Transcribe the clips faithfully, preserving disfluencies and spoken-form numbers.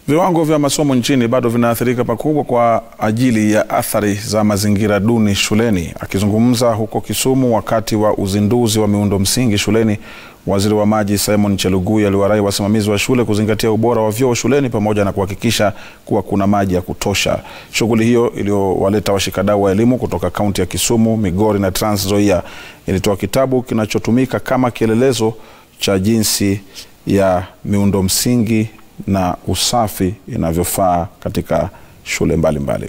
Viwango vya masomo nchini bado vinaathirika pakubwa kwa ajili ya athari za mazingira duni shuleni. Akizungumza huko Kisumu wakati wa uzinduzi wa miundo msingi shuleni, Waziri wa Maji Simon Chelugui aliwarai wasimamizi wa shule kuzingatia ubora wa vyoo shuleni pamoja na kuhakikisha kuwa kuna maji ya kutosha. Shughuli hiyo iliyowaleta washikadau wa elimu kutoka kaunti ya Kisumu, Migori na Trans Nzoia ilitoa kitabu kinachotumika kama kielelezo cha jinsi ya miundo msingi na usafi inavyofaa katika shule mbalimbali.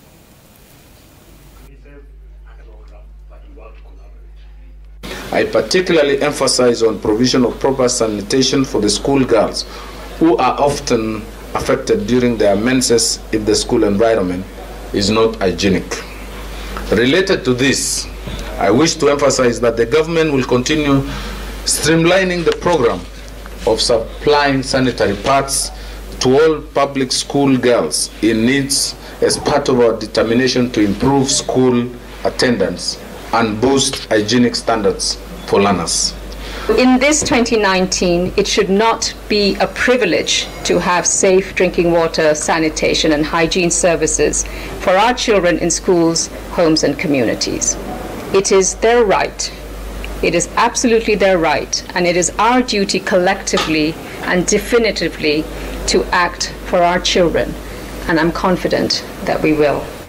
I particularly emphasize on provision of proper sanitation for the school girls, who are often affected during their menses if the school environment is not hygienic. Related to this, I wish to emphasize that the government will continue streamlining the program of supplying sanitary pads to all public school girls in needs as part of our determination to improve school attendance and boost hygienic standards for learners. In this twenty nineteen, it should not be a privilege to have safe drinking water, sanitation and hygiene services for our children in schools, homes and communities. It is their right. It is absolutely their right, and it is our duty collectively and definitively to act for our children, and I'm confident that we will.